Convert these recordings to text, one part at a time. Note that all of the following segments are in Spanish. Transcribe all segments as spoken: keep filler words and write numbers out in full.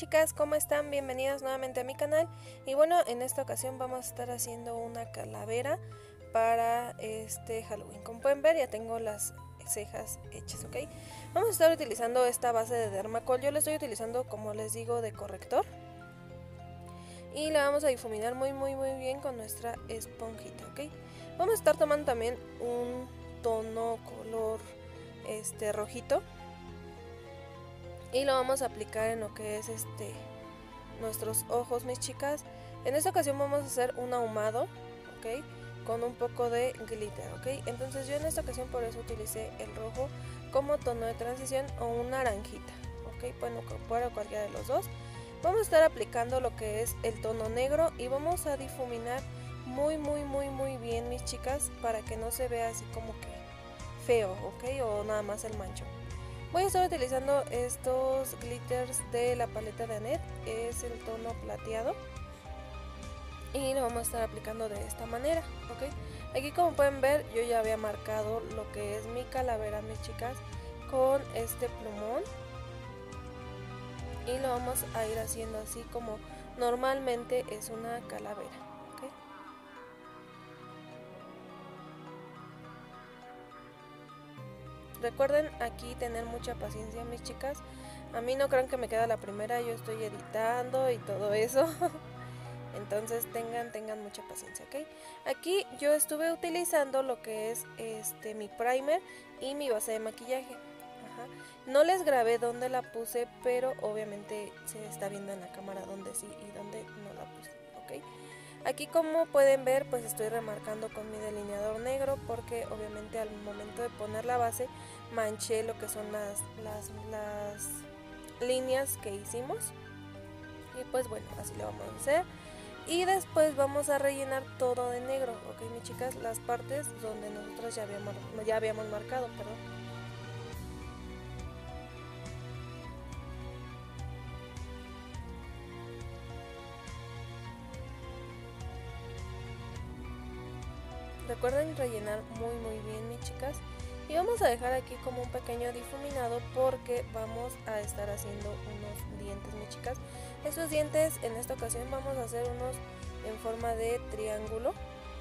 chicas, ¿cómo están? Bienvenidas nuevamente a mi canal. Y bueno, en esta ocasión vamos a estar haciendo una calavera para este Halloween. Como pueden ver, ya tengo las cejas hechas, ¿ok? Vamos a estar utilizando esta base de Dermacol. Yo la estoy utilizando, como les digo, de corrector. Y la vamos a difuminar muy muy muy bien con nuestra esponjita, ¿ok? Vamos a estar tomando también un tono color este rojito. Y lo vamos a aplicar en lo que es este nuestros ojos, mis chicas. En esta ocasión vamos a hacer un ahumado, ¿ok? Con un poco de glitter, ¿ok? Entonces yo en esta ocasión por eso utilicé el rojo como tono de transición o un naranjita, ¿ok? Pueden ocupar cualquiera de los dos. Vamos a estar aplicando lo que es el tono negro y vamos a difuminar muy muy muy muy bien, mis chicas, para que no se vea así como que feo, ¿ok? O nada más el mancho. Voy a estar utilizando estos glitters de la paleta de Annette, es el tono plateado. Y lo vamos a estar aplicando de esta manera, ¿ok? Aquí, como pueden ver, yo ya había marcado lo que es mi calavera, mis chicas, con este plumón. Y lo vamos a ir haciendo así como normalmente es una calavera, ¿ok? Recuerden aquí tener mucha paciencia, mis chicas. A mí no crean que me queda la primera, yo estoy editando y todo eso. Entonces tengan, tengan mucha paciencia, ¿ok? Aquí yo estuve utilizando lo que es este mi primer y mi base de maquillaje. Ajá. No les grabé dónde la puse, pero obviamente se está viendo en la cámara dónde sí y dónde no la puse, ¿ok? Aquí, como pueden ver, pues estoy remarcando con mi delineador negro porque obviamente al momento de poner la base manché lo que son las, las, las líneas que hicimos. Y pues bueno, así lo vamos a hacer. Y después vamos a rellenar todo de negro, ok, mis chicas, las partes donde nosotros ya habíamos, ya habíamos marcado, perdón. Recuerden rellenar muy muy bien, mis chicas. Y vamos a dejar aquí como un pequeño difuminado porque vamos a estar haciendo unos dientes, mis chicas. Estos dientes en esta ocasión vamos a hacer unos en forma de triángulo.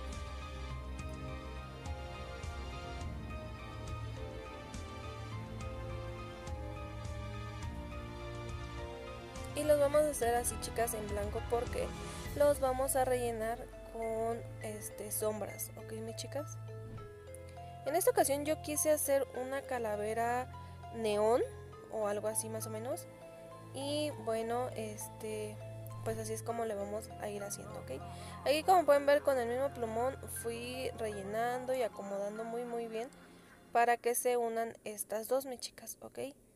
Y los vamos a hacer así, chicas, en blanco porque los vamos a rellenar con este sombras, ok, mis chicas. En esta ocasión yo quise hacer una calavera neón o algo así más o menos. Y bueno, este pues así es como le vamos a ir haciendo, ok. Aquí, como pueden ver, con el mismo plumón fui rellenando y acomodando muy muy bien para que se unan estas dos, mis chicas, ok.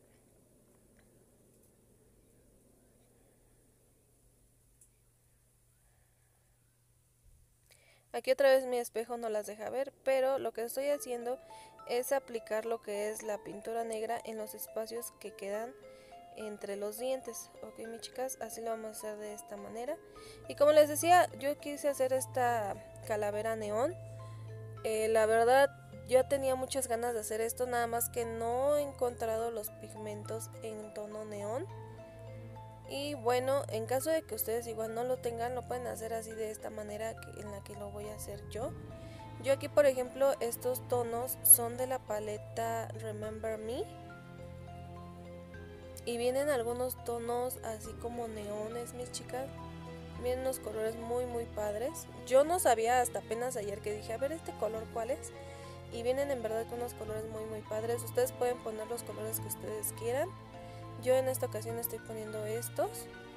Aquí otra vez mi espejo no las deja ver, pero lo que estoy haciendo es aplicar lo que es la pintura negra en los espacios que quedan entre los dientes, ok, mis chicas, así lo vamos a hacer de esta manera. Y como les decía, yo quise hacer esta calavera neón. Eh, la verdad, yo tenía muchas ganas de hacer esto, nada más que no he encontrado los pigmentos en tono neón. Y bueno, en caso de que ustedes igual no lo tengan, lo pueden hacer así de esta manera que, en la que lo voy a hacer yo. Yo aquí, por ejemplo, estos tonos son de la paleta Remember Me. Y vienen algunos tonos así como neones, mis chicas. Vienen unos colores muy muy padres. Yo no sabía hasta apenas ayer que dije, a ver este color cuál es. Y vienen en verdad con unos colores muy muy padres. Ustedes pueden poner los colores que ustedes quieran. Yo en esta ocasión estoy poniendo estos.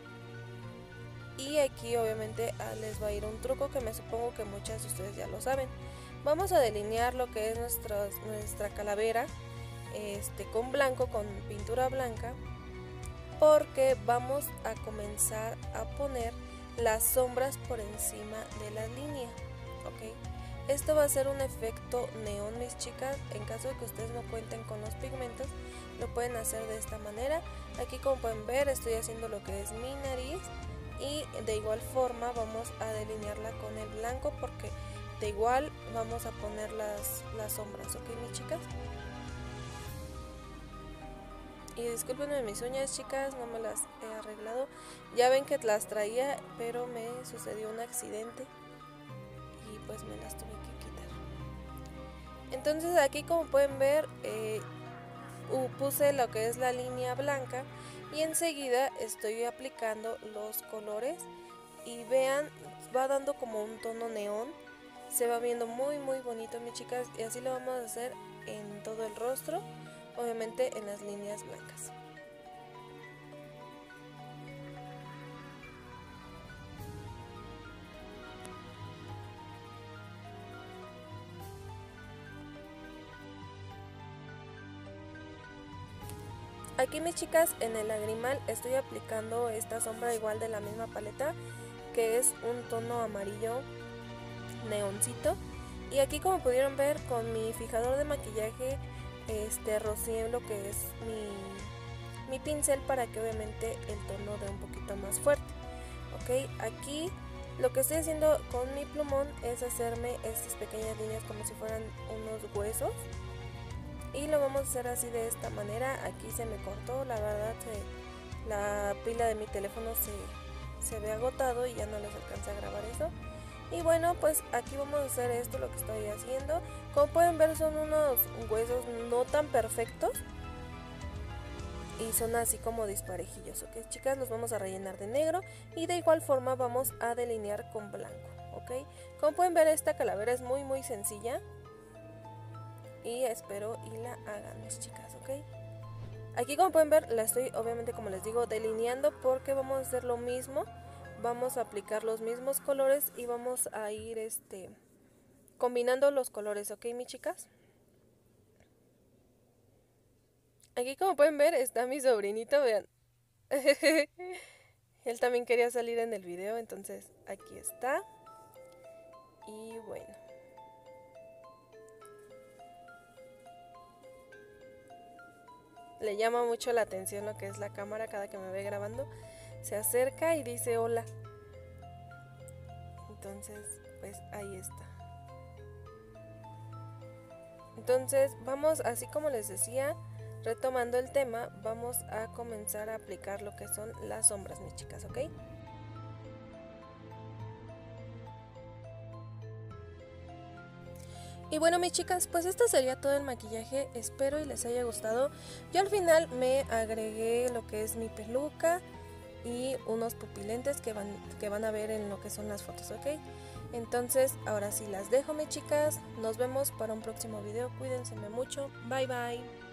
Y aquí obviamente les va a ir un truco que me supongo que muchas de ustedes ya lo saben. Vamos a delinear lo que es nuestra, nuestra calavera este, con blanco, con pintura blanca. Porque vamos a comenzar a poner las sombras por encima de la línea, ¿ok? Esto va a ser un efecto neón, mis chicas. En caso de que ustedes no cuenten con los pigmentos, lo pueden hacer de esta manera. Aquí, como pueden ver, estoy haciendo lo que es mi nariz. Y de igual forma vamos a delinearla con el blanco porque de igual vamos a poner las, las sombras, ¿ok, mis chicas? Y discúlpenme mis uñas, chicas, no me las he arreglado. Ya ven que las traía, pero me sucedió un accidente y pues me las tuve que quitar. Entonces aquí, como pueden ver, eh, puse lo que es la línea blanca y enseguida estoy aplicando los colores. Y vean, va dando como un tono neón. Se va viendo muy muy bonito, mis chicas, y así lo vamos a hacer en todo el rostro, obviamente en las líneas blancas. Aquí, mis chicas, en el lagrimal estoy aplicando esta sombra igual de la misma paleta, que es un tono amarillo neoncito. Y aquí, como pudieron ver, con mi fijador de maquillaje este rocié lo que es mi, mi pincel para que obviamente el tono dé un poquito más fuerte. Ok, aquí lo que estoy haciendo con mi plumón es hacerme estas pequeñas líneas como si fueran unos huesos. Y lo vamos a hacer así, de esta manera. Aquí se me cortó, la verdad se, la pila de mi teléfono se, se ve agotado y ya no les alcanza a grabar eso. Y bueno, pues aquí vamos a hacer esto, lo que estoy haciendo. Como pueden ver, son unos huesos no tan perfectos y son así como disparejillos, ok, chicas. Los vamos a rellenar de negro y de igual forma vamos a delinear con blanco, ok. Como pueden ver, esta calavera es muy muy sencilla y espero y la hagan, mis chicas, ok. Aquí, como pueden ver, la estoy obviamente, como les digo, delineando porque vamos a hacer lo mismo. Vamos a aplicar los mismos colores y vamos a ir este combinando los colores, ok, mis chicas. Aquí, como pueden ver, está mi sobrinito, vean. Él también quería salir en el video, entonces aquí está. Y bueno, le llama mucho la atención lo que es la cámara. Cada que me ve grabando se acerca y dice hola. Entonces pues ahí está. Entonces vamos, así como les decía, retomando el tema, vamos a comenzar a aplicar lo que son las sombras, mis chicas, ¿ok? Y bueno, mis chicas, pues esto sería todo el maquillaje. Espero y les haya gustado. Yo al final me agregué lo que es mi peluca y unos pupilentes que van, que van a ver en lo que son las fotos, ¿ok? Entonces ahora sí las dejo, mis chicas. Nos vemos para un próximo video. Cuídense mucho. Bye bye.